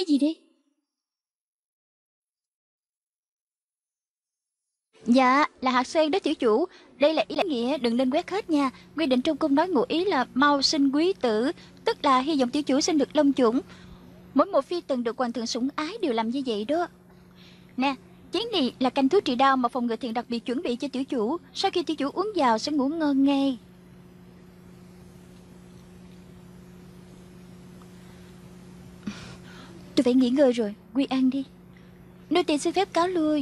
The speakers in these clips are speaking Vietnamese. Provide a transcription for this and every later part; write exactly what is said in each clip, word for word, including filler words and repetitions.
gì đi? Dạ, là hạt sen đó tiểu chủ. Đây là ý nghĩa, đừng nên quét hết nha. Quy định trong cung nói ngụ ý là mau sinh quý tử, tức là hy vọng tiểu chủ sinh được long chủng. Mỗi một phi tần được hoàng thượng sủng ái đều làm như vậy đó. Nè, chén này là canh thuốc trị đau mà phòng ngự thiện đặc biệt chuẩn bị cho tiểu chủ. Sau khi tiểu chủ uống vào sẽ ngủ ngon ngay. Tôi phải nghỉ ngơi rồi, Quy ăn đi. Nô tỳ xin phép cáo lui.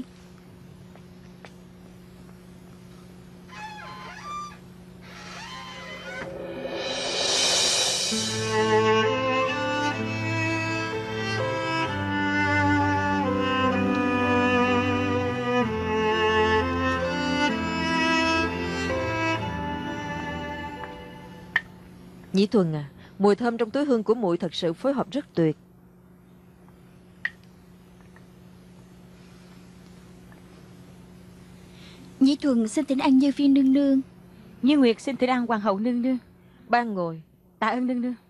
Nhĩ Thuần à, mùi thơm trong túi hương của muội thật sự phối hợp rất tuyệt. Nhĩ Thuần xin thỉnh ăn Như Phi nương nương. Như Nguyệt xin thỉnh ăn hoàng hậu nương nương. Ban ngồi. Tạ ơn nương nương.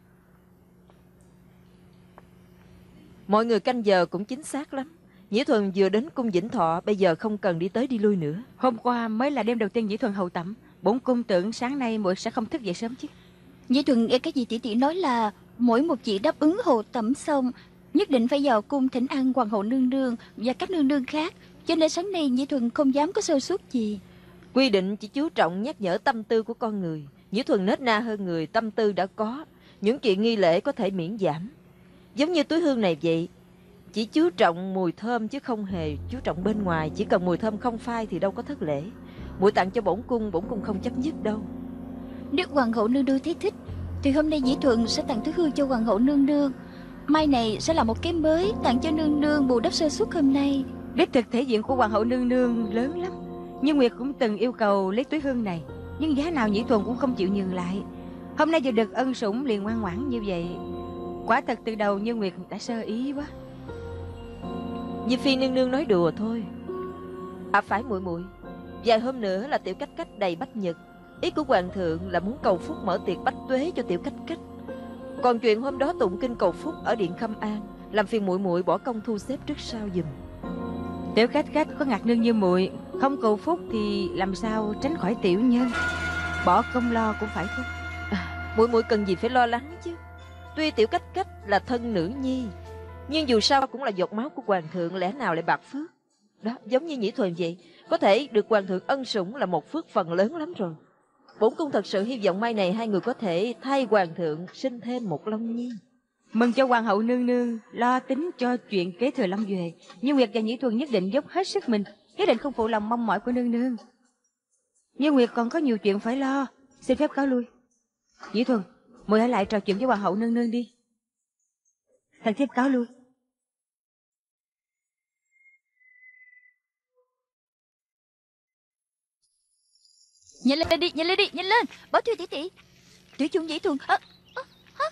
Mọi người canh giờ cũng chính xác lắm. Nhĩ Thuần vừa đến cung Vĩnh Thọ, bây giờ không cần đi tới đi lui nữa. Hôm qua mới là đêm đầu tiên Nhĩ Thuần hầu tẩm, bổn cung tưởng sáng nay muội sẽ không thức dậy sớm chứ. Nhĩ Thuần nghe cái gì tỷ tỷ nói là mỗi một chị đáp ứng hầu tẩm xong nhất định phải vào cung thỉnh ăn hoàng hậu nương nương và các nương nương khác, cho nên sáng nay Nhĩ Thuần không dám có sơ suất gì. Quy định chỉ chú trọng nhắc nhở tâm tư của con người. Nhĩ Thuần nết na hơn người, tâm tư đã có, những chuyện nghi lễ có thể miễn giảm. Giống như túi hương này vậy, chỉ chú trọng mùi thơm chứ không hề chú trọng bên ngoài. Chỉ cần mùi thơm không phai thì đâu có thất lễ. Muội tặng cho bổn cung, bổn cung không chấp nhất đâu. Nếu hoàng hậu nương nương thấy thích thì hôm nay Nhĩ Thuần sẽ tặng túi hương cho hoàng hậu nương nương. Mai này sẽ là một cái mới tặng cho nương nương bù đắp sơ suất hôm nay. Đích thực thể diện của hoàng hậu nương nương lớn lắm. Như Nguyệt cũng từng yêu cầu lấy túi hương này, nhưng giá nào Nhĩ Thuần cũng không chịu nhường lại. Hôm nay vừa được ân sủng liền ngoan ngoãn như vậy. Quả thật từ đầu Như Nguyệt đã sơ ý quá. Như Phi nương nương nói đùa thôi. À phải muội muội, vài hôm nữa là Tiểu Cách Cách đầy bách nhật. Ý của hoàng thượng là muốn cầu phúc mở tiệc bách tuế cho Tiểu Cách Cách. Còn chuyện hôm đó tụng kinh cầu phúc ở điện Khâm An, làm phiền muội muội bỏ công thu xếp trước sau giùm. Tiểu Cách Cách có ngạc nương như muội, không cầu phúc thì làm sao tránh khỏi tiểu nhân. Bỏ công lo cũng phải thôi. À, muội muội cần gì phải lo lắng chứ. Tuy Tiểu Cách Cách là thân nữ nhi, nhưng dù sao cũng là giọt máu của hoàng thượng, lẽ nào lại bạc phước. Đó, giống như Nhĩ Thuần vậy, có thể được hoàng thượng ân sủng là một phước phần lớn lắm rồi. Bổn cung thật sự hy vọng mai này hai người có thể thay hoàng thượng sinh thêm một long nhi. Mừng cho hoàng hậu nương nương lo tính cho chuyện kế thừa Long Duệ. Như Nguyệt và Nhĩ Thuần nhất định dốc hết sức mình, nhất định không phụ lòng mong mỏi của nương nương. Như Nguyệt còn có nhiều chuyện phải lo, xin phép cáo lui. Nhĩ Thuần, muội hãy lại trò chuyện với hoàng hậu nương nương đi. Thần thiếp cáo lui. Nhanh lên đi, nhanh lên đi, nhanh lên. Báo thư tỷ tỷ. Tiểu chủ Nhĩ Thuần. À, à, à.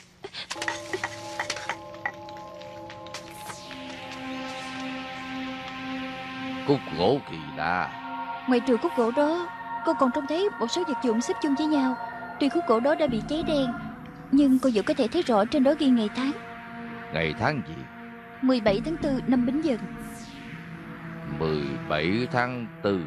Cúc gỗ kỳ lạ. Ngoài trừ khúc gỗ đó, cô còn trông thấy một số vật dụng xếp chung với nhau. Tuy khúc gỗ đó đã bị cháy đen, nhưng cô vẫn có thể thấy rõ trên đó ghi ngày tháng. Ngày tháng gì? mười bảy tháng tư năm Bính Dần. mười bảy tháng tư.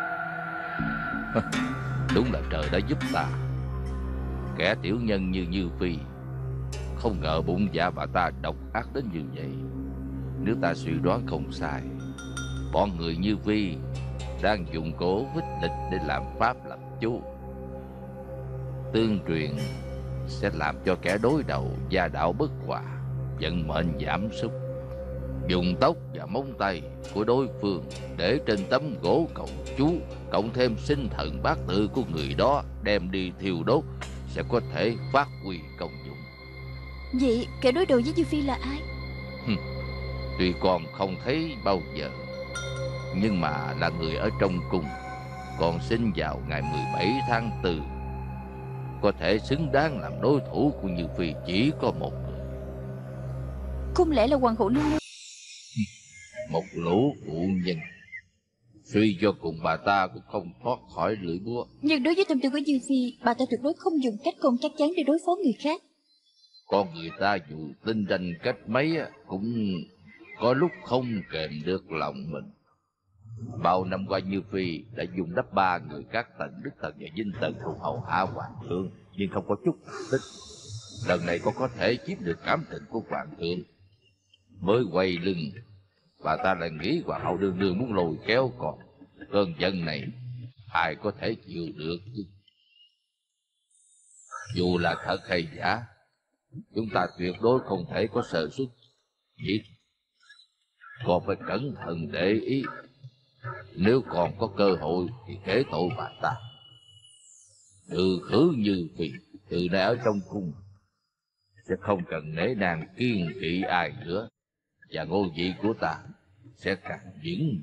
Đúng là trời đã giúp ta. Kẻ tiểu nhân như Như Phi, không ngờ bụng dạ bà ta độc ác đến như vậy. Nếu ta suy đoán không sai, bọn người Như Phi đang dùng cổ vích lịch để làm pháp lập chú. Tương truyền sẽ làm cho kẻ đối đầu gia đạo bất hòa, vận mệnh giảm sút. Dùng tóc và móng tay của đối phương để trên tấm gỗ cầu chú, cộng thêm sinh thần bát tự của người đó đem đi thiêu đốt, sẽ có thể phát huy công dụng. Vậy kẻ đối đầu với Như Phi là ai? Tuy còn không thấy bao giờ, nhưng mà là người ở trong cung, còn sinh vào ngày mười bảy tháng tư. Có thể xứng đáng làm đối thủ của Như Phi chỉ có một người. Không lẽ là hoàng hậu nương nương? Một lũ phụ nhân, suy cho cùng bà ta cũng không thoát khỏi lưỡi búa. Nhưng đối với tâm tư của Như Phi, bà ta tuyệt đối không dùng cách không chắc chắn để đối phó người khác. Con người ta dù tinh ranh cách mấy á, cũng có lúc không kềm được lòng mình. Bao năm qua Như Phi đã dùng đắp ba người các tầng Đức Thần và Vinh Thần thuộc hầu hạ hoàng thượng, nhưng không có chút tích. Lần này con có thể chiếm được cảm tình của hoàng thượng, mới quay lưng bà ta lại nghĩ hoàng hậu đương đương muốn lôi kéo con. Cơn giận này ai có thể chịu được chứ? Dù là thật hay giả, chúng ta tuyệt đối không thể có sơ suất. Chỉ còn phải cẩn thận để ý, nếu còn có cơ hội thì kể tội bà ta. Từ khứ Như Phi từ nay ở trong cung sẽ không cần nể nàng kiên kỵ ai nữa, và ngôi vị của ta sẽ càng vững.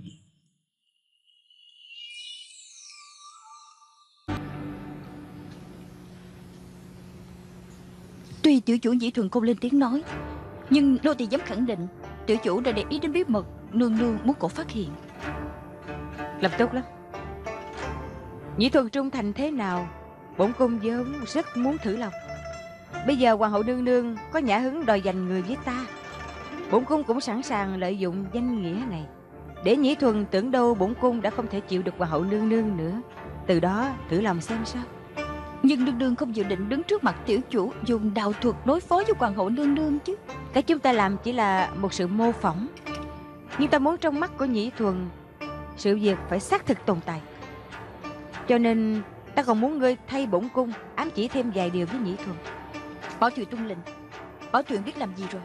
Tuy tiểu chủ Dĩ Thuần không lên tiếng nói, nhưng nô tỳ dám khẳng định tiểu chủ đã để ý đến bí mật nương nương muốn cổ phát hiện. Làm tốt lắm. Nhĩ Thuần trung thành thế nào, bổn cung vốn rất muốn thử lòng. Bây giờ hoàng hậu nương nương có nhã hứng đòi giành người với ta, bổn cung cũng sẵn sàng lợi dụng danh nghĩa này để Nhĩ Thuần tưởng đâu bổn cung đã không thể chịu được hoàng hậu nương nương nữa. Từ đó thử lòng xem sao. Nhưng nương nương không dự định đứng trước mặt tiểu chủ dùng đạo thuật đối phó với hoàng hậu nương nương chứ? Cái chúng ta làm chỉ là một sự mô phỏng, nhưng ta muốn trong mắt của Nhĩ Thuần sự việc phải xác thực tồn tại. Cho nên ta còn muốn ngươi thay bổn cung ám chỉ thêm vài điều với Nhĩ Thuần. Bảo Thùy tuân lệnh. Bảo Thùy biết làm gì rồi?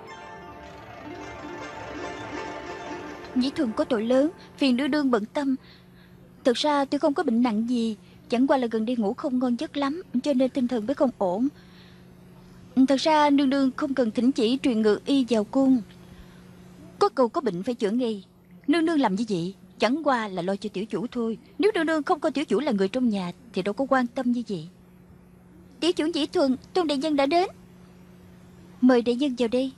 Nhĩ Thuần có tội lớn, phiền nương nương bận tâm. Thực ra tôi không có bệnh nặng gì, chẳng qua là gần đây ngủ không ngon giấc lắm, cho nên tinh thần mới không ổn. Thật ra nương nương không cần thỉnh chỉ truyền ngự y vào cung. Có cầu có bệnh phải chữa ngay. Nương nương làm như vậy chẳng qua là lo cho tiểu chủ thôi. Nếu nương nương không coi tiểu chủ là người trong nhà thì đâu có quan tâm như vậy. Tiểu chủ Dĩ Thuần, Tôn đại nhân đã đến. Mời đại nhân vào đây.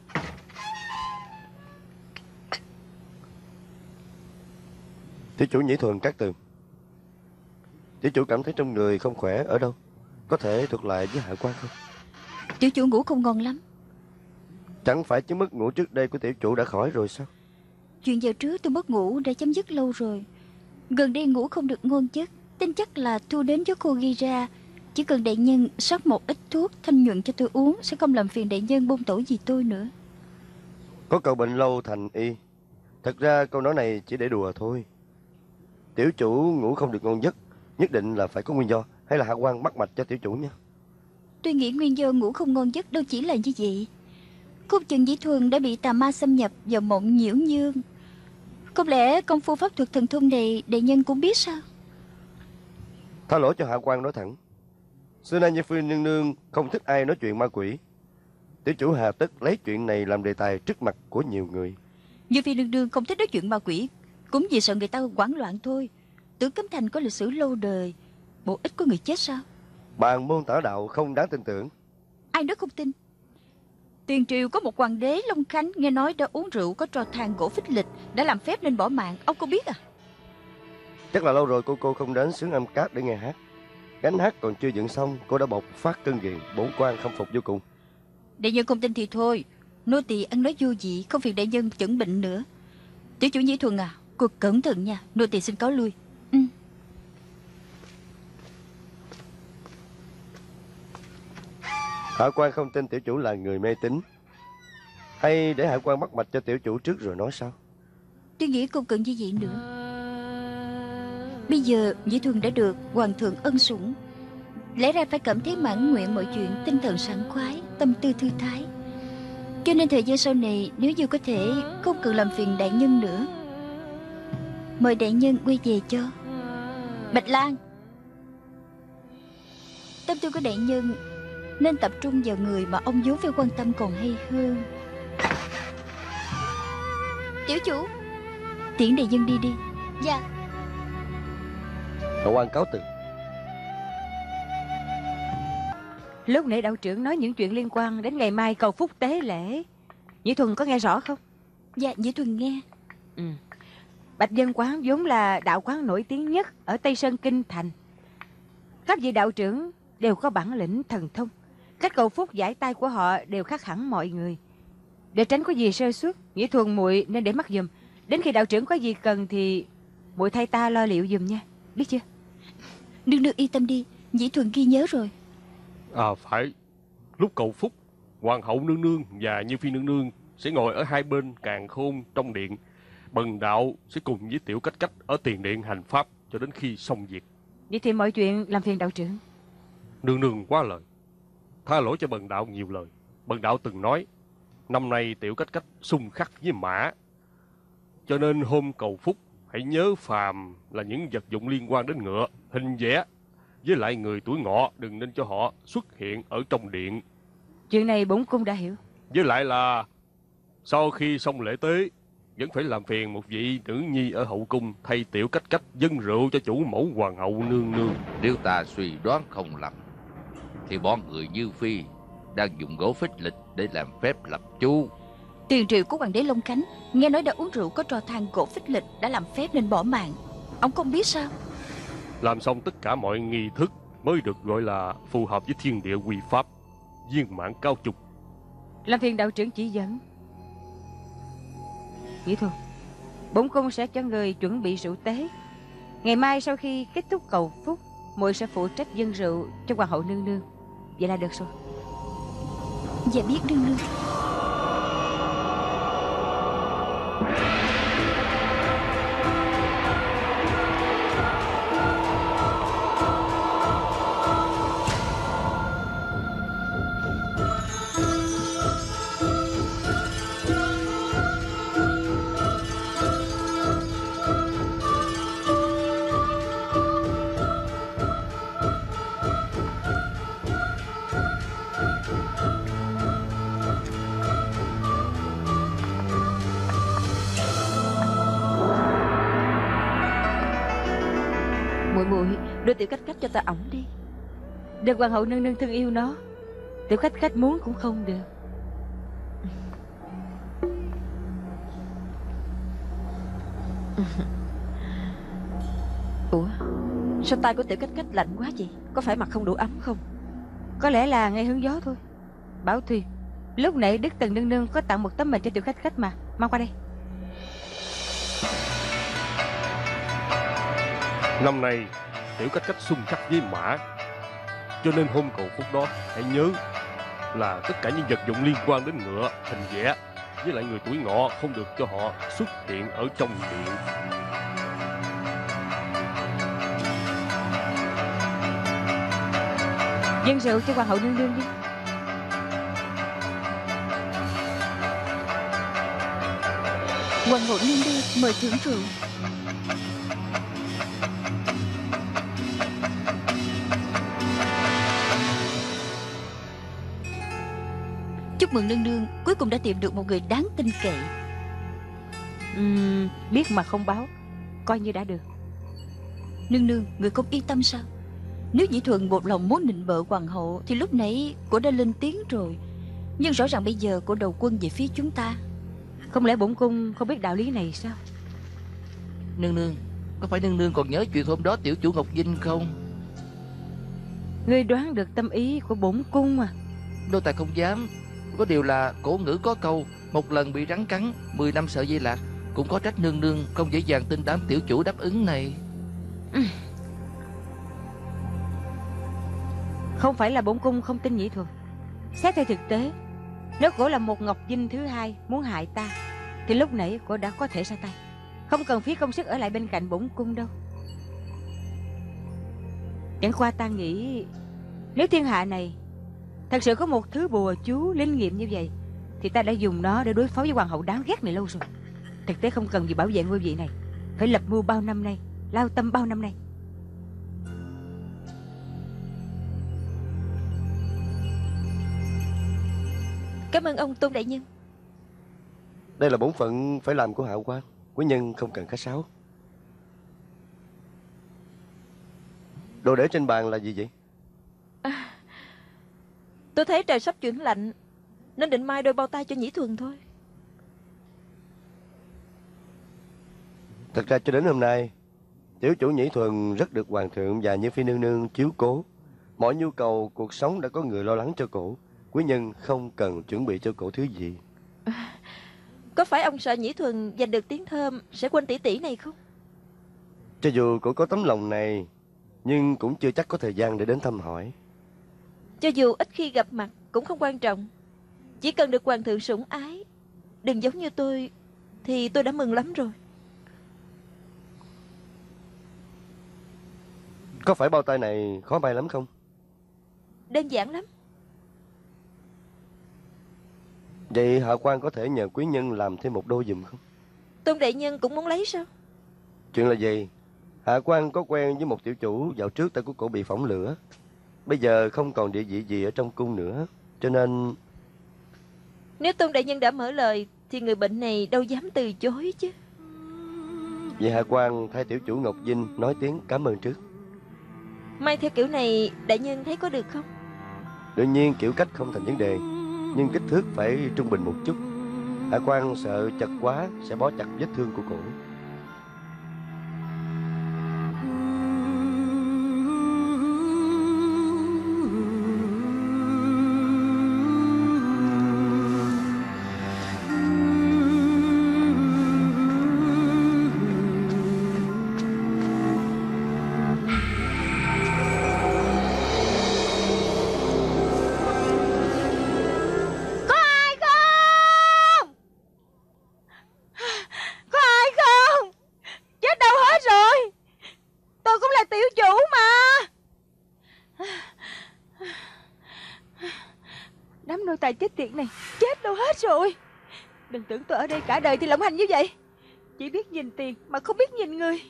Tiểu chủ Nhĩ Thuần Cát Tường. Tiểu chủ cảm thấy trong người không khỏe ở đâu, có thể thuật lại với hạ quan không? Tiểu chủ ngủ không ngon lắm. Chẳng phải chứng mất ngủ trước đây của tiểu chủ đã khỏi rồi sao? Chuyện giờ trước tôi mất ngủ đã chấm dứt lâu rồi. Gần đây ngủ không được ngon giấc, tin chắc là thu đến giấc khô ghi ra. Chỉ cần đại nhân rót một ít thuốc thanh nhuận cho tôi uống, sẽ không làm phiền đại nhân buông tổ gì tôi nữa. Có cậu bệnh lâu thành y. Thật ra câu nói này chỉ để đùa thôi. Tiểu chủ ngủ không được ngon giấc nhất định là phải có nguyên do, hay là hạ quan bắt mạch cho tiểu chủ nha. Tôi nghĩ nguyên do ngủ không ngon giấc đâu chỉ là như vậy. Không chừng Dĩ Thuần đã bị tà ma xâm nhập vào mộng nhiễu nhương. Không lẽ công phu pháp thuật thần thông này đại nhân cũng biết sao? Tha lỗi cho hạ quan nói thẳng. Xưa nay Như Phi nương nương không thích ai nói chuyện ma quỷ. Tiểu chủ hà tất lấy chuyện này làm đề tài trước mặt của nhiều người. Như Phi nương nương không thích nói chuyện ma quỷ cũng vì sợ người ta hoảng loạn thôi. Tưởng Cấm Thành có lịch sử lâu đời, bộ ít có người chết sao? Bàn môn tả đạo không đáng tin tưởng. Ai nói không tin? Tiền triều có một hoàng đế Long Khánh nghe nói đã uống rượu có trò than gỗ phích lịch, đã làm phép nên bỏ mạng. Ông có biết à? Chắc là lâu rồi cô cô không đến xướng âm cát để nghe hát. Gánh hát còn chưa dựng xong, cô đã bộc phát cơn nghiện, bổn quan khâm phục vô cùng. Đại nhân không tin thì thôi, nô tỳ ăn nói vô vị, không phiền đại nhân chẩn bệnh nữa. Tiểu chủ Nhĩ Thuần à, cô cẩn thận nha, nô tỳ xin cáo lui. Ừ. Hạ quan không tin tiểu chủ là người mê tín, hay để hạ quan bắt mạch cho tiểu chủ trước rồi nói sao? Tôi nghĩ không cần như vậy nữa. Bây giờ Dĩ Thuần đã được hoàng thượng ân sủng, lẽ ra phải cảm thấy mãn nguyện mọi chuyện, tinh thần sảng khoái, tâm tư thư thái. Cho nên thời gian sau này nếu như có thể không cần làm phiền đại nhân nữa. Mời đại nhân quay về cho. Bạch Lan, tâm tư của đại nhân nên tập trung vào người mà ông vốn phải quan tâm còn hay hơn. Tiểu chủ, tiễn đại nhân đi đi. Dạ. Hạ quan cáo từ. Lúc nãy đạo trưởng nói những chuyện liên quan đến ngày mai cầu phúc tế lễ, Nhĩ Thuần có nghe rõ không? Dạ, Nhĩ Thuần nghe. Ừ. Bạch Dân Quán vốn là đạo quán nổi tiếng nhất ở Tây Sơn Kinh Thành. Các vị đạo trưởng đều có bản lĩnh thần thông, Cách cầu phúc giải tay của họ đều khác hẳn mọi người. Để tránh có gì sơ suất, Nhĩ Thuần muội nên để mắt giùm. Đến khi đạo trưởng có gì cần thì muội thay ta lo liệu giùm nha, biết chưa? Nương nương yên tâm đi, Nhĩ Thuần ghi nhớ rồi. À phải, lúc cầu phúc, hoàng hậu nương nương và Như Phi nương nương sẽ ngồi ở hai bên càn khôn trong điện. Bần đạo sẽ cùng với Tiểu Cách Cách ở tiền điện hành pháp cho đến khi xong việc. Vậy thì mọi chuyện làm phiền đạo trưởng. Nương nương quá lời, tha lỗi cho bần đạo nhiều lời. Bần đạo từng nói năm nay Tiểu Cách Cách xung khắc với mã, cho nên hôm cầu phúc hãy nhớ phàm là những vật dụng liên quan đến ngựa, hình vẽ, với lại người tuổi ngọ đừng nên cho họ xuất hiện ở trong điện. Chuyện này bổn cung đã hiểu. Với lại là sau khi xong lễ tế vẫn phải làm phiền một vị nữ nhi ở hậu cung thay Tiểu Cách Cách dâng rượu cho chủ mẫu hoàng hậu nương nương. Nếu ta suy đoán không lầm thì bọn người Như Phi đang dùng gỗ phích lịch để làm phép lập chú. Tiền triệu của hoàng đế Long Khánh nghe nói đã uống rượu có trò than gỗ phích lịch đã làm phép nên bỏ mạng. Ông không biết sao? Làm xong tất cả mọi nghi thức mới được gọi là phù hợp với thiên địa quy pháp, viên mãn cao trục. Làm phiền đạo trưởng chỉ dẫn. Nhĩ Thuần, bổn cung sẽ cho người chuẩn bị rượu tế. Ngày mai sau khi kết thúc cầu phúc, muội sẽ phụ trách dâng rượu cho hoàng hậu nương nương. Vậy là được rồi. Dạ biết nương nương. Muội muội đưa Tiểu Cách Cách cho ta ổng đi. Được hoàng hậu nương nương thương yêu nó, Tiểu Cách Cách muốn cũng không được. Ủa, sao tay của Tiểu Cách Cách lạnh quá vậy? Có phải mặt không đủ ấm không? Có lẽ là ngay hướng gió thôi. Bảo Thùy, lúc nãy Đức Tần nương nương có tặng một tấm mền cho Tiểu Cách Cách mà. Mang qua đây. Năm nay Tiểu Cách Cách xung khắc với mã, cho nên hôm cầu phúc đó hãy nhớ là tất cả những vật dụng liên quan đến ngựa, hình vẽ, với lại người tuổi ngọ không được cho họ xuất hiện ở trong điện. Dâng rượu cho hoàng hậu nương nương đi. Hoàng hậu nương nương mời thưởng rượu. Chúc mừng nương nương cuối cùng đã tìm được một người đáng tin cậy. Uhm, biết mà không báo, coi như đã được. Nương nương, người không yên tâm sao? Nếu Nhĩ Thuần một lòng muốn nịnh bợ hoàng hậu thì lúc nãy cô đã lên tiếng rồi. Nhưng rõ ràng bây giờ cô đầu quân về phía chúng ta. Không lẽ bổn cung không biết đạo lý này sao? Nương nương, có phải nương nương còn nhớ chuyện hôm đó tiểu chủ Ngọc Vinh không? Ngươi đoán được tâm ý của bổn cung mà. Đô tài không dám. Có điều là cổ ngữ có câu một lần bị rắn cắn, mười năm sợ dây lạc. Cũng có trách nương nương không dễ dàng tin đám tiểu chủ đáp ứng này. Ừ. Không phải là bổn cung không tin Nhĩ Thuần. Xét theo thực tế, nếu cổ là một Ngọc Vinh thứ hai muốn hại ta thì lúc nãy cổ đã có thể ra tay, không cần phí công sức ở lại bên cạnh bổn cung đâu. Chẳng qua ta nghĩ nếu thiên hạ này thật sự có một thứ bùa chú linh nghiệm như vậy thì ta đã dùng nó để đối phó với hoàng hậu đáng ghét này lâu rồi. Thực tế không cần gì bảo vệ ngôi vị này, phải lập mưu bao năm nay, lao tâm bao năm nay. Cảm ơn ông Tôn đại nhân. Đây là bổn phận phải làm của hạ quan, quý nhân không cần khách sáo. Đồ để trên bàn là gì vậy? À, tôi thấy trời sắp chuyển lạnh nên định mai đôi bao tay cho Nhĩ Thuần thôi. Thật ra cho đến hôm nay, tiểu chủ Nhĩ Thuần rất được hoàng thượng và Như Phi nương nương chiếu cố. Mọi nhu cầu cuộc sống đã có người lo lắng cho cổ. Quý nhân không cần chuẩn bị cho cổ thứ gì. Có phải ông sợ Nhĩ Thuần giành được tiếng thơm sẽ quên tỷ tỷ này không? Cho dù cổ có tấm lòng này, nhưng cũng chưa chắc có thời gian để đến thăm hỏi. Cho dù ít khi gặp mặt cũng không quan trọng. Chỉ cần được hoàng thượng sủng ái, đừng giống như tôi, thì tôi đã mừng lắm rồi. Có phải bao tay này khó may lắm không? Đơn giản lắm. Vậy hạ quan có thể nhờ quý nhân làm thêm một đôi giùm không? Tôn đại nhân cũng muốn lấy sao? Chuyện là gì? Hạ quan có quen với một tiểu chủ, dạo trước tay của cổ bị phỏng lửa. Bây giờ không còn địa vị gì ở trong cung nữa, cho nên... Nếu Tôn đại nhân đã mở lời thì người bệnh này đâu dám từ chối chứ. Vậy hạ quan thay tiểu chủ Ngọc Vinh nói tiếng cảm ơn trước. May theo kiểu này đại nhân thấy có được không? Đương nhiên kiểu cách không thành vấn đề, nhưng kích thước phải trung bình một chút. Hạ quan sợ chặt quá sẽ bó chặt vết thương của cổ. Chết tiệt này, chết đâu hết rồi. Đừng tưởng tôi ở đây cả đời thì lộng hành như vậy. Chỉ biết nhìn tiền mà không biết nhìn người.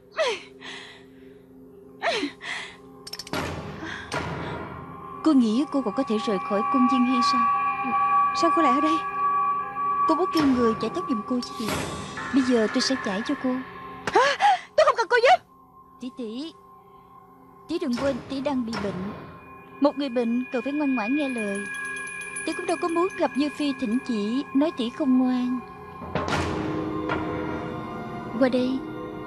Cô nghĩ cô còn có thể rời khỏi cung Diên Hy sao? Sao cô lại ở đây? Cô muốn kêu người chải tóc giùm cô chứ gì. Bây giờ tôi sẽ chải cho cô. Hả? Tôi không cần cô giúp. Tỷ tỷ, tỷ đừng quên tỷ đang bị bệnh. Một người bệnh cần phải ngoan ngoãn nghe lời. Tỷ cũng đâu có muốn gặp Như Phi thỉnh chỉ nói tỷ không ngoan. Qua đây.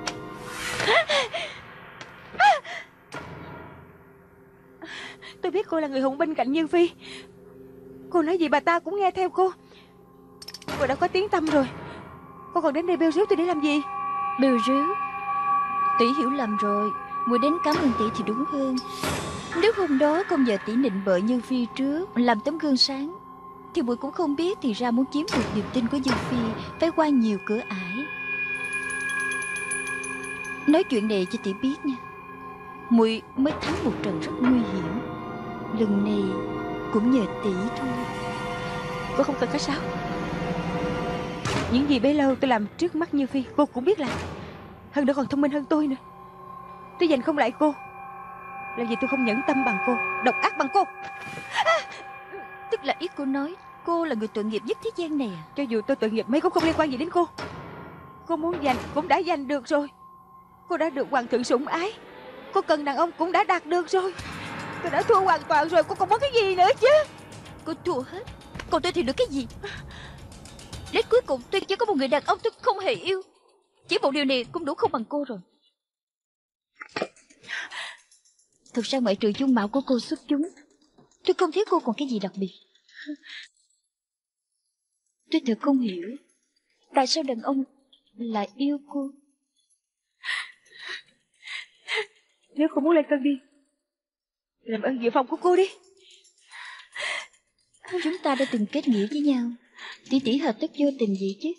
Tôi biết cô là người hùng binh cạnh Như Phi. Cô nói gì bà ta cũng nghe theo cô. Cô đã có tiếng tăm rồi. Cô còn đến đây bêu rếu tôi để làm gì? Bêu rếu? Tỷ hiểu lầm rồi. Muội đến cảm ơn tỷ thì đúng hơn. Nếu hôm đó không nhờ tỷ nịnh bợ Như Phi trước, làm tấm gương sáng, thì muội cũng không biết thì ra muốn chiếm được niềm tin của Như Phi phải qua nhiều cửa ải. Nói chuyện này cho tỷ biết nha. Muội mới thắng một trận rất nguy hiểm. Lần này cũng nhờ tỷ thôi. Cô không cần khách sáo. Những gì bấy lâu tôi làm trước mắt Như Phi cô cũng biết làm. Hơn nữa còn thông minh hơn tôi nữa. Tôi giành không lại cô. Là vì tôi không nhẫn tâm bằng cô, độc ác bằng cô. À, tức là ý cô nói cô là người tội nghiệp nhất thế gian này à? Cho dù tôi tội nghiệp mấy cũng không liên quan gì đến cô. Cô muốn giành cũng đã giành được rồi. Cô đã được hoàng thượng sủng ái. Cô cần đàn ông cũng đã đạt được rồi. Tôi đã thua hoàn toàn rồi. Cô còn muốn cái gì nữa chứ? Cô thua hết. Còn tôi thì được cái gì? Đến cuối cùng tôi chỉ có một người đàn ông tôi không hề yêu. Chỉ một điều này cũng đủ không bằng cô rồi. Thực ra ngoại trừ dung mạo của cô xuất chúng, tôi không thấy cô còn cái gì đặc biệt. Tôi thật không hiểu tại sao đàn ông lại yêu cô. Nếu cô muốn lên cơn đi, làm ơn dự phòng của cô đi. Chúng ta đã từng kết nghĩa với nhau, tỷ tỷ hợp tất vô tình gì chứ.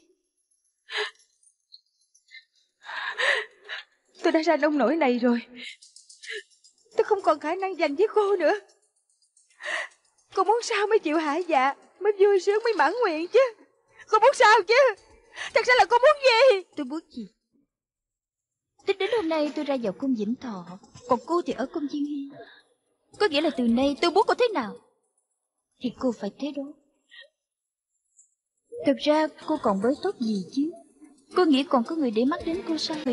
Tôi đã ra nông nổi này rồi. Tôi không còn khả năng dành với cô nữa. Cô muốn sao mới chịu hả dạ, mới vui sướng, mới mãn nguyện chứ. Cô muốn sao chứ? Thật ra là cô muốn gì? Tôi muốn gì? Tính đến hôm nay tôi ra vào cung Vĩnh Thọ, còn cô thì ở cung Diên Hy. Có nghĩa là từ nay tôi muốn cô thế nào thì cô phải thế đó. Thực ra cô còn bới tốt gì chứ? Cô nghĩ còn có người để mắt đến cô sao?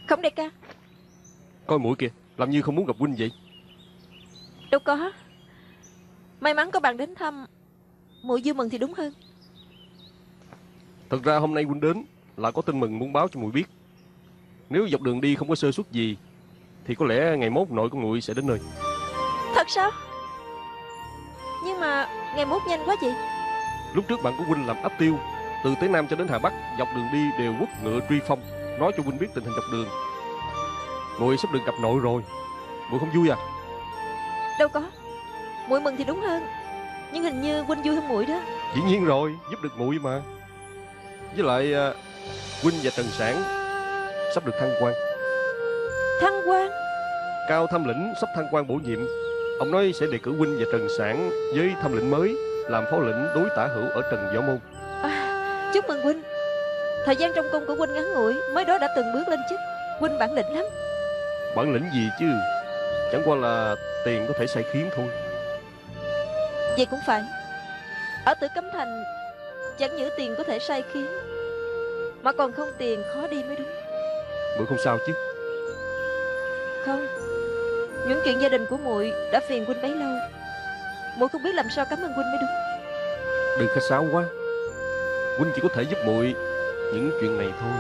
Không đại ca. Coi muội kìa, làm như không muốn gặp huynh vậy. Đâu có. May mắn có bạn đến thăm, muội vui mừng thì đúng hơn. Thật ra hôm nay huynh đến là có tin mừng muốn báo cho muội biết. Nếu dọc đường đi không có sơ suất gì thì có lẽ ngày mốt nội của muội sẽ đến nơi. Thật sao? Nhưng mà ngày mốt nhanh quá vậy. Lúc trước bạn của huynh làm áp tiêu, từ Tế Nam cho đến Hà Bắc, dọc đường đi đều quất ngựa truy phong, nói cho huynh biết tình hình dọc đường. Muội sắp được gặp nội rồi, muội không vui à? Đâu có. Muội mừng thì đúng hơn, nhưng hình như huynh vui hơn muội đó. Dĩ nhiên rồi, giúp được muội mà. Với lại à, huynh và Trần Sản sắp được thăng quan. Thăng quan? Cao Tham Lĩnh sắp thăng quan bổ nhiệm. Ông nói sẽ đề cử huynh và Trần Sản với Tham Lĩnh mới làm phó lĩnh đối tả hữu ở Trần Võ Môn. À, chúc mừng huynh. Thời gian trong cung của huynh ngắn ngủi, mới đó đã từng bước lên chức. Huynh bản lĩnh lắm. Bản lĩnh gì chứ, chẳng qua là tiền có thể sai khiến thôi. Vậy cũng phải. Ở Tử Cấm Thành chẳng những tiền có thể sai khiến, mà còn không tiền khó đi mới đúng. Muội không sao chứ? Không. Những chuyện gia đình của muội đã phiền huynh bấy lâu, muội không biết làm sao cảm ơn huynh mới đúng. Đừng khách sáo quá. Huynh chỉ có thể giúp muội những chuyện này thôi.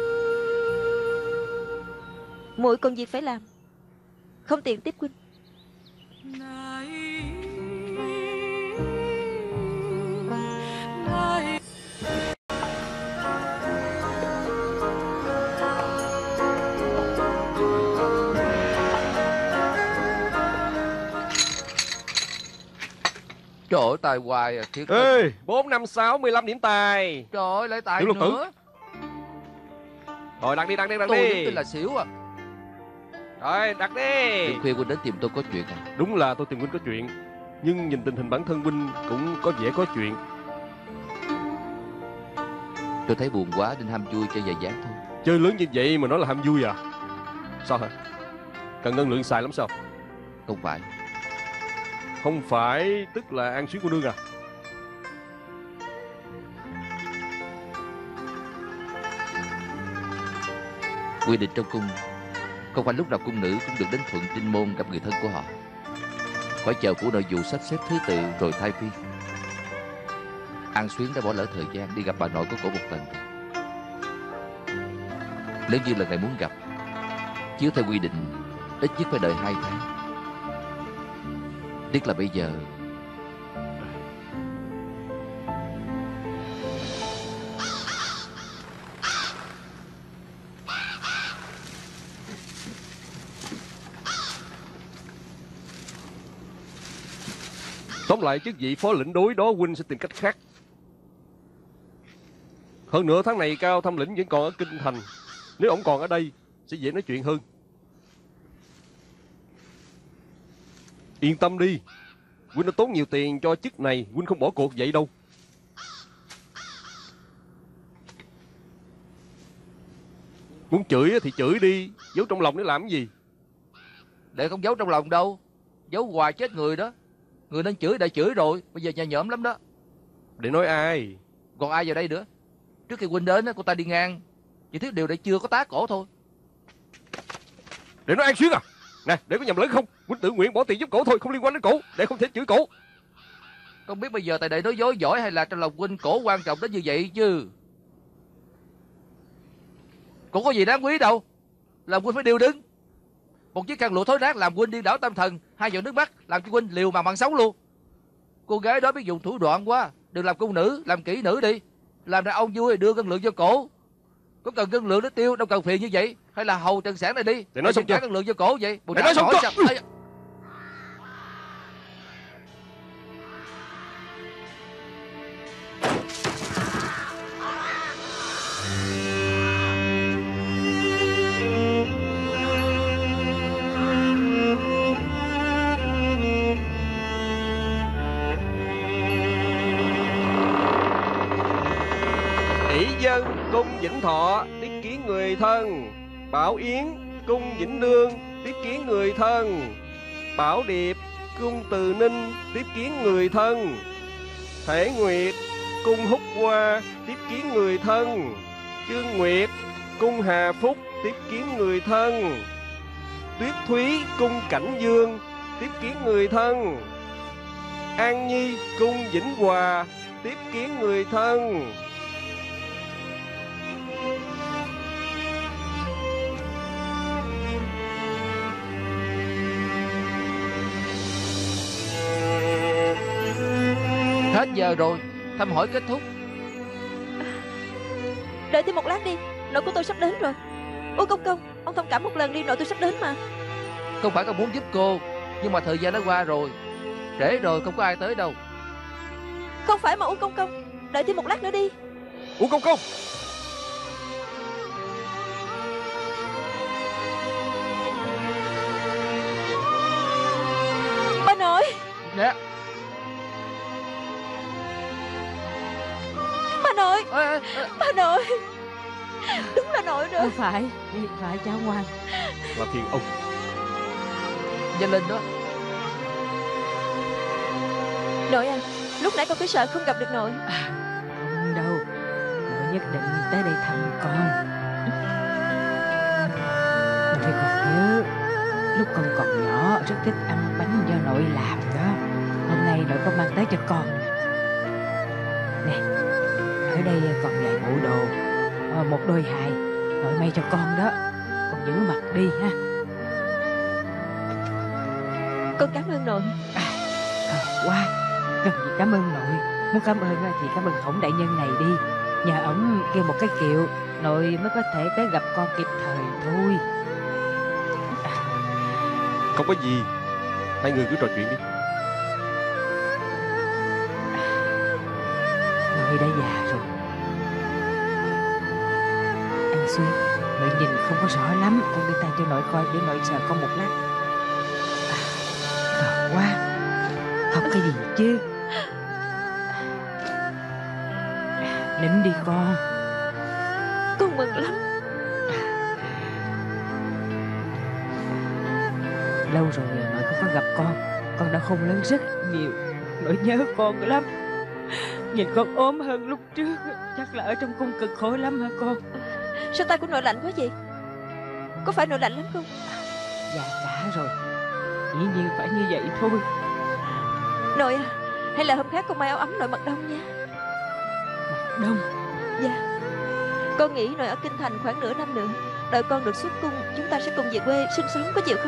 Muội còn việc phải làm, không tiện tiếp huynh. Trời ơi, tài hoài à, thiệt. Ê, bốn, năm, sáu, mười lăm điểm tài. Trời ơi, lại tài Tiểu Lục Tử. nữa. Rồi đặt đi, đặt đi, đặt Tôi đi. đúng tin là xỉu à. Rồi đặt đi. Đêm khuya huynh đến tìm tôi có chuyện à? Đúng là tôi tìm huynh có chuyện, nhưng nhìn tình hình bản thân huynh cũng có vẻ có chuyện. Tôi thấy buồn quá nên ham vui cho vài ván thôi. Chơi lớn như vậy mà nói là ham vui à? Sao hả? Cần ngân lượng xài lắm sao? Không phải. Không phải tức là ăn xuyến cô nương à? Quy định trong cung, không phải lúc nào cung nữ cũng được đến Thuận Trinh Môn gặp người thân của họ. Phải chờ phủ nội vụ sắp xếp thứ tự rồi thay phiên. An Xuyến đã bỏ lỡ thời gian đi gặp bà nội của cổ một lần rồi. Nếu như lần này muốn gặp, chiếu theo quy định ít nhất phải đợi hai tháng. Tiếc là bây giờ tóm lại chức vị phó lĩnh đối đó huynh sẽ tìm cách khác. Hơn nữa tháng này Cao Tham Lĩnh vẫn còn ở Kinh Thành. Nếu ổng còn ở đây sẽ dễ nói chuyện hơn. Yên tâm đi, huynh đã tốn nhiều tiền cho chức này, huynh không bỏ cuộc vậy đâu. Muốn chửi thì chửi đi, giấu trong lòng để làm cái gì? để không giấu trong lòng đâu, giấu hoài chết người đó. Người nên chửi đã chửi rồi, bây giờ nhà nhợm lắm đó. Để nói ai? Còn ai vào đây nữa? Trước khi huynh đến cô ta đi ngang, chỉ thiếu điều để chưa có tá cổ thôi. Để nói An Xuyến à? Nè, để có nhầm lẫn không? Huynh tự nguyện bỏ tiền giúp cổ thôi, không liên quan đến cổ, để không thể chửi cổ. Không biết bây giờ tại đệ nói dối giỏi hay là trong lòng huynh cổ quan trọng đến như vậy chứ. Cổ có gì đáng quý đâu, làm huynh phải điêu đứng. Một chiếc khăn lụa thối nát làm huynh điên đảo tâm thần, hai giọt nước mắt làm cho huynh liều mà bằng sống luôn. Cô gái đó biết dùng thủ đoạn quá, đừng làm cung nữ, làm kỹ nữ đi. Làm đàn ông vui đưa ngân lượng cho cổ. Có cần ngân lượng để tiêu, đâu cần phiền như vậy. Hay là hầu Trần Sản này đi, để nói xong chưa? ngân lượng cho cổ vậy. Để nói xong chưa? Dân cung Vĩnh Thọ tiếp kiến người thân. Bảo Yến cung Vĩnh Nương tiếp kiến người thân. Bảo Điệp cung Từ Ninh tiếp kiến người thân. Thể Nguyệt cung Húc Hoa tiếp kiến người thân. Chương Nguyệt cung Hà Phúc tiếp kiến người thân. Tuyết Thúy cung Cảnh Dương tiếp kiến người thân. An Nhi cung Vĩnh Hòa tiếp kiến người thân. Hết giờ rồi, thăm hỏi kết thúc. Đợi thêm một lát đi, nội của tôi sắp đến rồi. Ôi công công, ông thông cảm một lần đi, nội tôi sắp đến mà. Không phải con muốn giúp cô, nhưng mà thời gian đã qua rồi. Trễ rồi, không có ai tới đâu. Không phải mà Uông công công, đợi thêm một lát nữa đi. Uông công công. Bà nội. Nè. Bà nội. À, à, à. Bà nội. Đúng là nội rồi. Không phải, phải cháu ngoan. Là phiền ông. Nhanh lên đó. Nội à, lúc nãy con cứ sợ không gặp được nội. À, không đâu, nội nhất định tới đây thăm con. Nội còn nhớ lúc con còn nhỏ rất thích ăn bánh do nội làm đó. Hôm nay nội có mang tới cho con. Nè, ở đây còn vài bộ đồ, à, một đôi hài nội may cho con đó. Con giữ mặc đi ha. Con cảm ơn nội. À, à, qua cần gì cảm ơn nội. Muốn cảm ơn thì cảm ơn Khổng đại nhân này đi. Nhờ ổng kêu một cái kiệu, nội mới có thể tới gặp con kịp thời thôi. À, không có gì, hai người cứ trò chuyện đi. Nội đã già rồi. Anh Xuyên, nội nhìn không có rõ lắm, con đưa tay cho nội coi để nội sờ con một lát. À, ngọt quá, không cái gì chứ. Nín đi con. Con mừng lắm. Lâu rồi nội không có gặp con, con đã khôn lớn rất nhiều. Nội nhớ con lắm. Nhìn con ốm hơn lúc trước, chắc là ở trong cung cực khổ lắm hả con? Sao tay của nội lạnh quá vậy? Có phải nội lạnh lắm không? Già cả rồi, dĩ nhiên phải như vậy thôi. Nội à, hay là hôm khác con may áo ấm nội mặc đông nha. Mặc đông? Dạ. Con nghĩ nội ở kinh thành khoảng nửa năm nữa, đợi con được xuất cung, chúng ta sẽ cùng về quê sinh sống, có chịu không?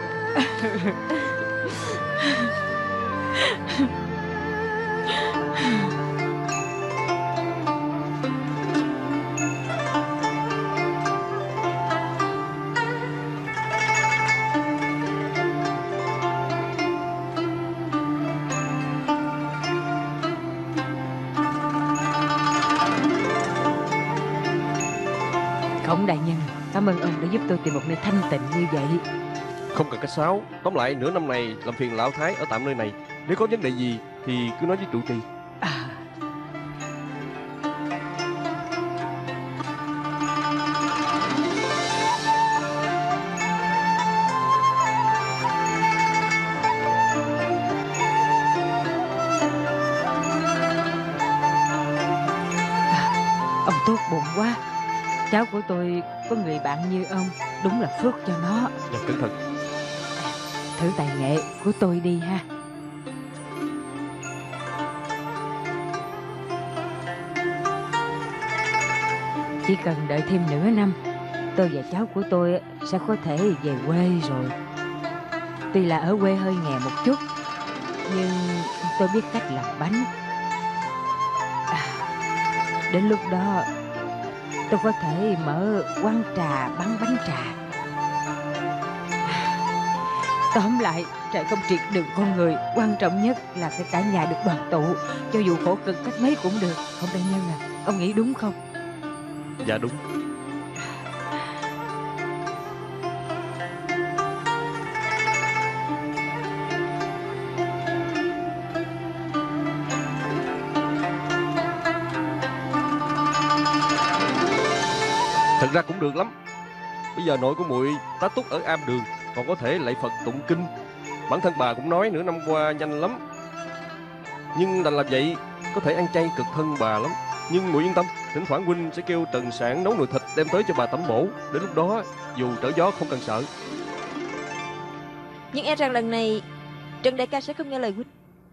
Khổng đại nhân, cảm ơn ông đã giúp tôi tìm một nơi thanh tịnh như vậy. Không cần cách sáo. Tóm lại nửa năm này làm phiền lão thái ở tạm nơi này. Nếu có vấn đề gì thì cứ nói với trụ trì. À, ông tốt bụng quá. Cháu của tôi có người bạn như ông, đúng là phước cho nó. Dạ cẩn thận. Thử tài nghệ của tôi đi ha. Chỉ cần đợi thêm nửa năm, tôi và cháu của tôi sẽ có thể về quê rồi. Tuy là ở quê hơi nghèo một chút, nhưng tôi biết cách làm bánh. À, đến lúc đó tôi có thể mở quán trà bán bánh trà. Tóm lại, trại không triệt đường con người, quan trọng nhất là phải cả nhà được đoàn tụ. Cho dù khổ cực cách mấy cũng được. Không đại nhân à, ông nghĩ đúng không? Dạ đúng. Thật ra cũng được lắm. Bây giờ nội của muội tá túc ở am đường, còn có thể lạy Phật tụng kinh. Bản thân bà cũng nói nửa năm qua nhanh lắm. Nhưng đành làm vậy, có thể ăn chay cực thân bà lắm. Nhưng muội yên tâm, thỉnh thoảng huynh sẽ kêu Trần Sản nấu nồi thịt đem tới cho bà tẩm bổ. Đến lúc đó dù trở gió không cần sợ. Nhưng e rằng lần này Trần đại ca sẽ không nghe lời huynh.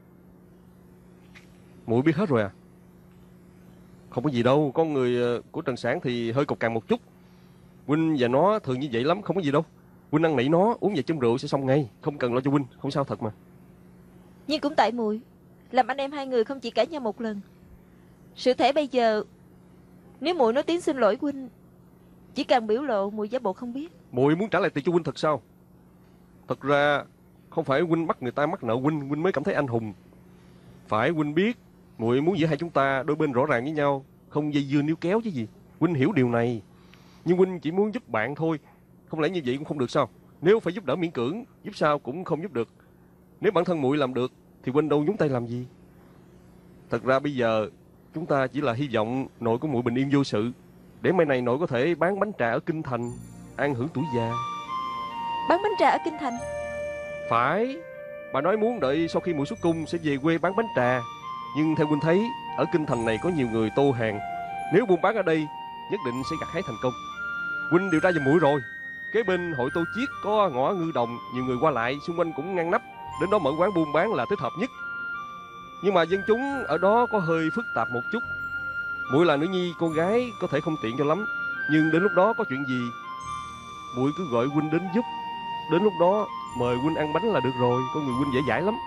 Muội biết hết rồi à? Không có gì đâu, con người của Trần Sản thì hơi cộc cằn một chút. Huynh và nó thường như vậy lắm, không có gì đâu. Huynh năn nỉ nó uống vài chén rượu sẽ xong ngay, không cần lo cho huynh, không sao thật mà. Nhưng cũng tại muội làm anh em hai người không chỉ cãi nhau một lần. Sự thể bây giờ, nếu muội nói tiếng xin lỗi huynh, chỉ cần biểu lộ muội giả bộ không biết. Muội muốn trả lại tiền cho huynh thật sao? Thật ra không phải huynh bắt người ta mắc nợ huynh, huynh mới cảm thấy anh hùng. Phải huynh biết, muội muốn giữa hai chúng ta đôi bên rõ ràng với nhau, không dây dưa níu kéo chứ gì. Huynh hiểu điều này. Nhưng huynh chỉ muốn giúp bạn thôi, không lẽ như vậy cũng không được sao? Nếu phải giúp đỡ miễn cưỡng, giúp sao cũng không giúp được. Nếu bản thân muội làm được thì huynh đâu nhúng tay làm gì. Thật ra bây giờ chúng ta chỉ là hy vọng nội của muội bình yên vô sự, để mai này nội có thể bán bánh trà ở Kinh Thành, an hưởng tuổi già. Bán bánh trà ở Kinh Thành? Phải. Bà nói muốn đợi sau khi muội xuất cung sẽ về quê bán bánh trà. Nhưng theo huynh thấy, ở Kinh Thành này có nhiều người tô hàng, nếu buôn bán ở đây nhất định sẽ gặt hái thành công. Huynh điều tra giùm muội rồi, kế bên hội Tô Chiết có ngõ Ngư Đồng, nhiều người qua lại, xung quanh cũng ngăn nắp, đến đó mở quán buôn bán là thích hợp nhất. Nhưng mà dân chúng ở đó có hơi phức tạp một chút. Muội là nữ nhi con gái có thể không tiện cho lắm, nhưng đến lúc đó có chuyện gì muội cứ gọi huynh đến giúp. Đến lúc đó mời huynh ăn bánh là được rồi, con người huynh dễ dãi lắm.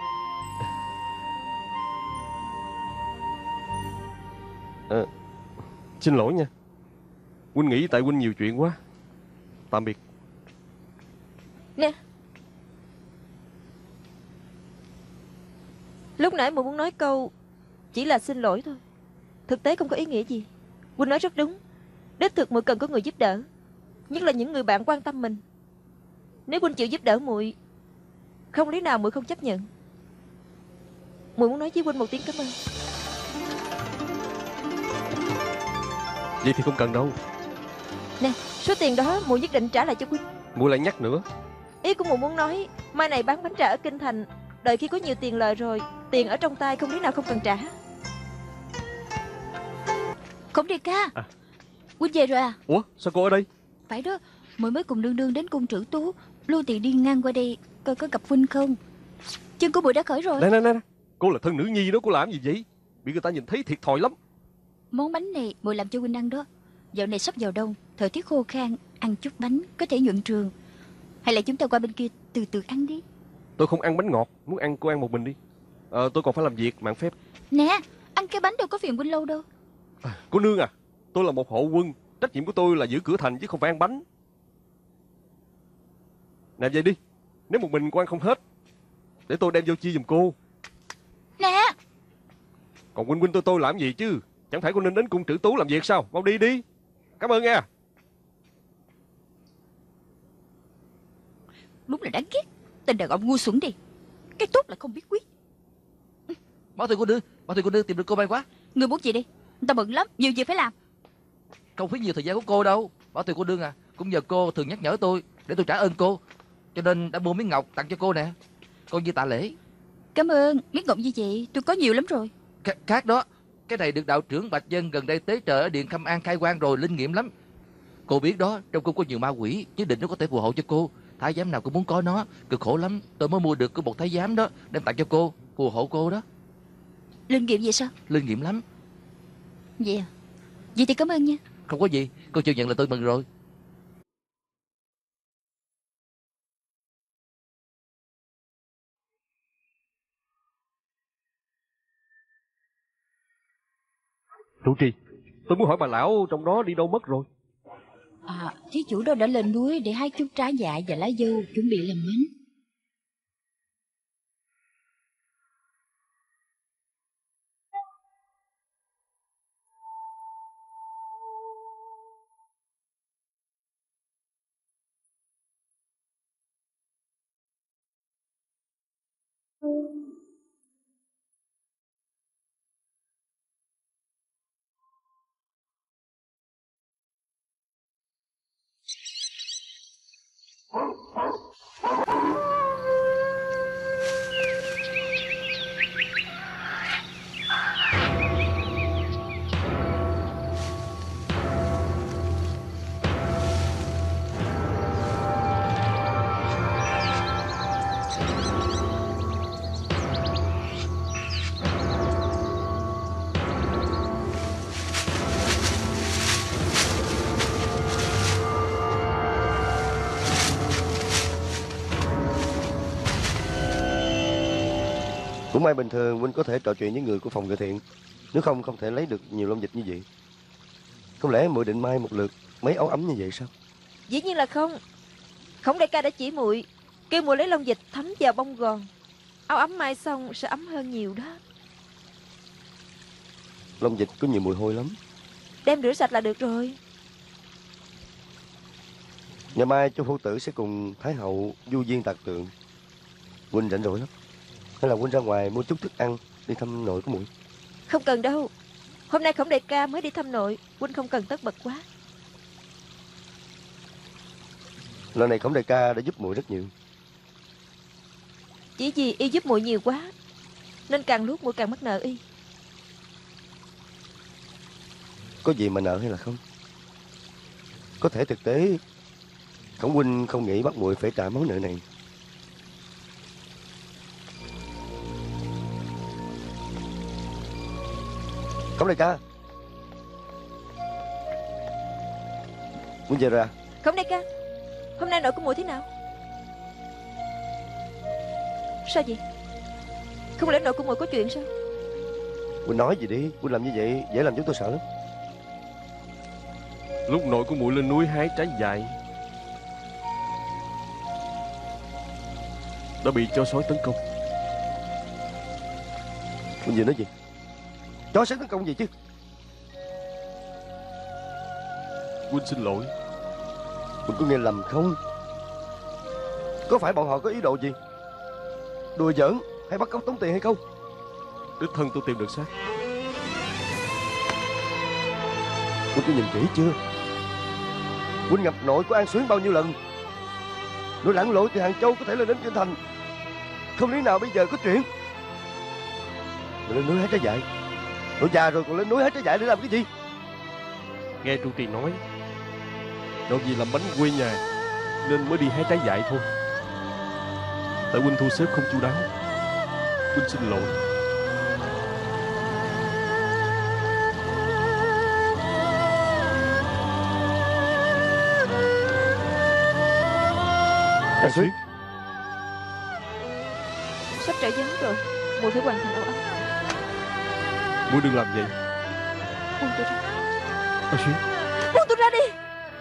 À, xin lỗi nha, huynh nghĩ tại huynh nhiều chuyện quá. Tạm biệt. Nè, lúc nãy muội muốn nói câu chỉ là xin lỗi thôi, thực tế không có ý nghĩa gì. Huynh nói rất đúng, đích thực muội cần có người giúp đỡ, nhất là những người bạn quan tâm mình. Nếu huynh chịu giúp đỡ muội, không lý nào muội không chấp nhận. Muội muốn nói với huynh một tiếng cảm ơn. Vậy thì không cần đâu. Nè, số tiền đó muội nhất định trả lại cho huynh. Muội lại nhắc nữa. Ý của muội muốn nói, mai này bán bánh trà ở Kinh Thành, đợi khi có nhiều tiền lời rồi, tiền ở trong tay không lý nào không cần trả. Khổng đại ca, à. huynh về rồi à? Ủa sao cô ở đây? Phải đó, muội mới cùng nương nương đến cung Trữ Tú, lưu tiền đi ngang qua đây coi có gặp huynh không. Chân của muội đã khởi rồi. Nè nè nè, cô là thân nữ nhi đó, cô làm gì vậy? Bị người ta nhìn thấy thiệt thòi lắm. Món bánh này muội làm cho huynh ăn đó. Dạo này sắp vào đông, thời tiết khô khan, ăn chút bánh có thể nhuận trường. Hay là chúng ta qua bên kia từ từ ăn đi. Tôi không ăn bánh ngọt, muốn ăn cô ăn một mình đi. Ờ, tôi còn phải làm việc, mạng phép. Nè, ăn cái bánh đâu có phiền huynh lâu đâu. À, cô nương à, tôi là một hộ quân, trách nhiệm của tôi là giữ cửa thành chứ không phải ăn bánh. Nè vậy đi, nếu một mình cô ăn không hết, để tôi đem vô chia giùm cô. Nè. Còn huynh huynh tôi tôi làm gì chứ? Chẳng phải cô nên đến cung Trữ Tú làm việc sao? Mau đi đi. Cảm ơn nha. Đúng là đáng ghét. Tên đàn ông ngu xuẩn đi. Cái tốt là không biết quý. Bảo Thùy cô nương, Bảo Thùy cô nương tìm được cô may quá. Người muốn gì đi? Người ta bận lắm, nhiều việc phải làm. Không phí nhiều thời gian của cô đâu. Bảo Thùy cô nương à, cũng nhờ cô thường nhắc nhở tôi để tôi trả ơn cô, cho nên đã mua miếng ngọc tặng cho cô nè, coi như tạ lễ. Cảm ơn. Miếng ngọc như vậy tôi có nhiều lắm rồi. K khác đó, cái này được đạo trưởng Bạch Dân gần đây tế trời ở điện Khâm An khai quang rồi, linh nghiệm lắm. Cô biết đó, trong cung có nhiều ma quỷ, nhất định nó có thể phù hộ cho cô. Thái giám nào cũng muốn có nó, cực khổ lắm. Tôi mới mua được của một thái giám đó, đem tặng cho cô, phù hộ cô đó. Linh nghiệm vậy sao? Linh nghiệm lắm. Vậy à? Vậy thì cảm ơn nha. Không có gì, cô chịu nhận là tôi mừng rồi. Trụ trì, tôi muốn hỏi bà lão trong đó đi đâu mất rồi. À, thí chủ đó đã lên núi để hái chút trái dại và lá dâu chuẩn bị làm bánh. Cũng may bình thường huynh có thể trò chuyện với người của phòng ngự thiện, nếu không không thể lấy được nhiều lông dịch như vậy. Không lẽ muội định may một lượt mấy áo ấm như vậy sao? Dĩ nhiên là không. Khổng đại ca đã chỉ muội, kêu muội lấy lông dịch thấm vào bông gòn. Áo ấm may xong sẽ ấm hơn nhiều đó. Lông dịch có nhiều mùi hôi lắm. Đem rửa sạch là được rồi. Ngày mai chú phu tử sẽ cùng Thái hậu du viên tạc tượng. Huynh rảnh rỗi lắm. Hay là huynh ra ngoài mua chút thức ăn đi thăm nội của muội? Không cần đâu. Hôm nay Khổng đại ca mới đi thăm nội, huynh không cần tất bật quá. Lần này Khổng đại ca đã giúp muội rất nhiều. Chỉ vì y giúp muội nhiều quá, nên càng lúc muội càng mắc nợ y. Có gì mà nợ hay là không? Có thể thực tế Khổng huynh không nghĩ bắt muội phải trả món nợ này. Khổng đại ca, huynh về rồi à? Khổng đại ca, hôm nay nội của muội thế nào? Sao vậy? Không lẽ nội của muội có chuyện sao? Huynh nói gì đi, huynh làm như vậy dễ làm chúng tôi sợ lắm. Lúc nội của muội lên núi hái trái dại đã bị chó sói tấn công. Huynh vừa nói gì? Chó sói tấn công gì chứ? Huynh xin lỗi. Huynh có nghe lầm không? Có phải bọn họ có ý đồ gì? Đùa giỡn hay bắt cóc tống tiền hay không? Đích thân tôi tìm được xác. Huynh có nhìn kỹ chưa? Huynh gặp nội của An Xuyến bao nhiêu lần? Nội lặn lội từ Hàng Châu có thể lên đến Kinh Thành, không lý nào bây giờ có chuyện. Nội lên núi hái trái dại. Nội già rồi còn lên núi hái trái dại để làm cái gì? Nghe Tru Tiền nói, nội vì làm bánh quê nhà nên mới đi hái trái dại thôi. Tại huynh thu xếp không chu đáo, huynh xin lỗi. An Xuyến, Sắp trở gió rồi, muội phải hoàn thành áo ấm. Muội đừng làm vậy. Buông tôi ra. An Xuyến, Buông tôi ra đi.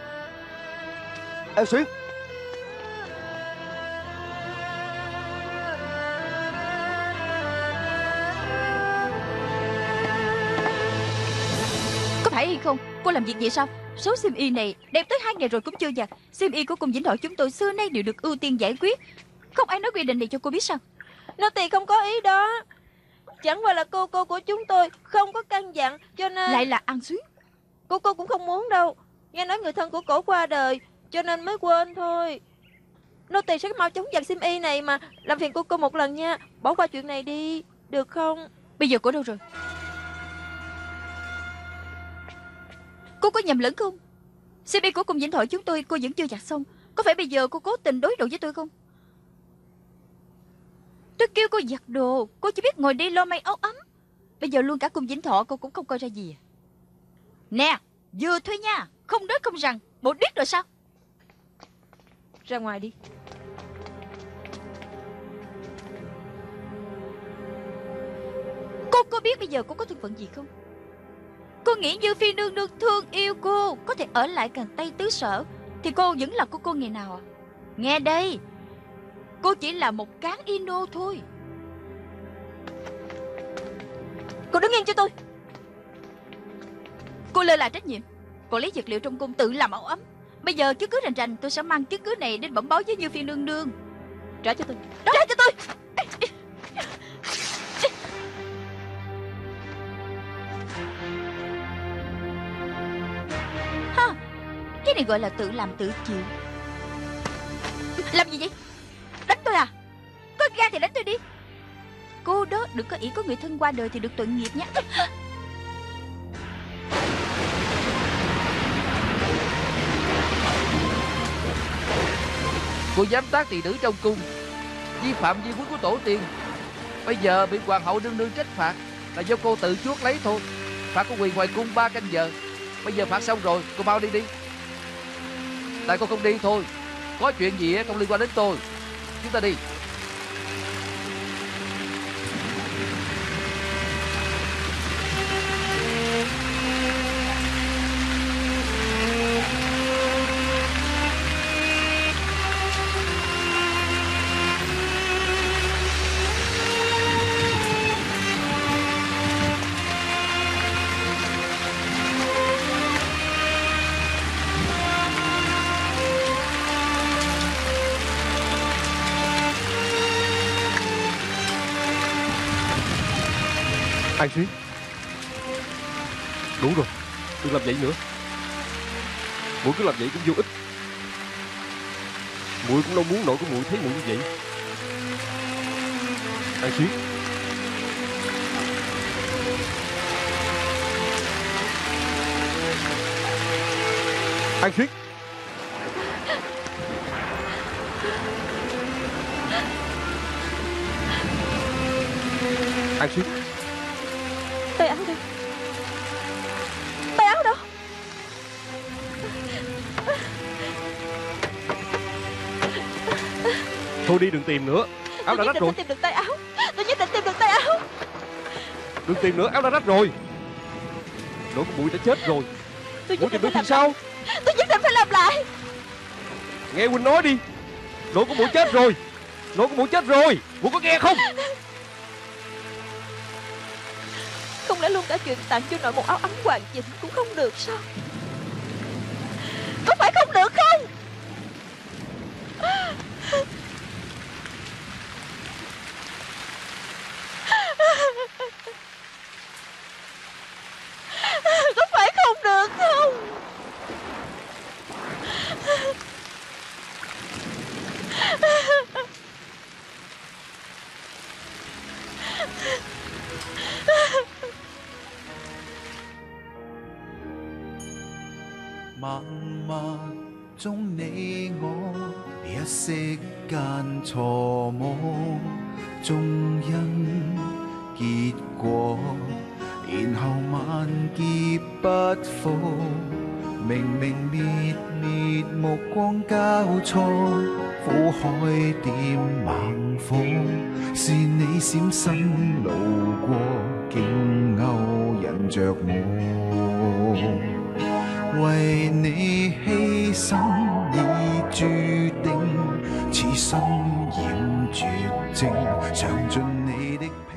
An Xuyến. Có phải hay không? Cô làm việc vậy sao? Số sim y này đem tới hai ngày rồi cũng chưa giặt. Sim y của cung Vĩnh Hội chúng tôi xưa nay đều được ưu tiên giải quyết. Không ai nói quy định này cho cô biết sao? Nô tỳ không có ý đó. Chẳng qua là cô cô của chúng tôi không có căn dặn, cho nên Lại là An Xuyến. cô cô cũng không muốn đâu. Nghe nói người thân của cổ qua đời, cho nên mới quên thôi. Nô tỳ sẽ mau chóng giặt sim y này mà. Làm phiền cô cô một lần nha. Bỏ qua chuyện này đi, được không? Bây giờ cô đâu rồi? Cô có nhầm lẫn không? sim y của cung Vĩnh Hội chúng tôi cô vẫn chưa giặt xong. Có phải bây giờ cô cố tình đối đầu với tôi không? Tôi kêu cô giặt đồ, cô chỉ biết ngồi đi lo may áo ấm. Bây giờ luôn cả cung Vĩnh Thọ cô cũng không coi ra gì à? Nè, vừa thôi nha, không nói không rằng. Bộ điếc rồi sao? Ra ngoài đi. Cô có biết bây giờ cô có thân phận gì không? Cô nghĩ Như Phi nương nương thương yêu cô, có thể ở lại càng Tây Tứ Sở, thì cô vẫn là của cô ngày nào à? Nghe đây, cô chỉ là một cán Ino thôi. Cô đứng yên cho tôi. Cô lơ là trách nhiệm. Cô lấy vật liệu trong cung tự làm áo ấm. Bây giờ chứng cứ rành rành, tôi sẽ mang chứng cứ này đến bẩm báo với Như Phi nương nương. Trả cho tôi. Trả cho tôi. Ha, cái này gọi là tự làm tự chịu. Làm gì vậy? Đánh tôi à? Có gan thì đánh tôi đi. Cô đó đừng có ý có người thân qua đời thì được tội nghiệp nhé. Cô dám tác tỳ nữ trong cung, vi phạm di huấn của tổ tiên. Bây giờ bị hoàng hậu nương nương trách phạt là do cô tự chuốc lấy thôi. Phạt có quyền ngoài cung ba canh giờ. Bây giờ phạt xong rồi, cô mau đi đi. Tại cô không đi thôi, có chuyện gì không liên quan đến tôi. Chúng ta đi. An Xuyến, đủ rồi, đừng làm vậy nữa. Muội cứ làm vậy cũng vô ích. Muội cũng đâu muốn nội của muội thấy muội như vậy. An Xuyến, An Xuyến, An Xuyến, tay áo đâu? Tay áo đâu? thôi đi đừng tìm nữa. Áo đã Tôi nhất rách định rồi. phải tìm được tay áo. Tôi nhất định tìm được tay áo. Đừng tìm nữa, áo đã rách rồi. Nội của muội đã chết rồi. Tôi Muội nhất tìm định được phải làm thì sao? lại. Tôi nhất định phải làm lại. Nghe huynh nói đi. Nội của muội chết rồi. Nội của muội chết rồi. Muội có nghe không? Không lẽ luôn cả chuyện tặng cho nội một áo ấm hoàn chỉnh cũng không được sao? Có phải không được không? Có phải không được không? 默默中你我一息間錯摸，終因結果，然後萬劫不復。明明滅滅目光交錯，苦海點猛火，是你閃身路過，竟勾引着我。為你犧牲已注定，此心染絕症，嘗盡你的。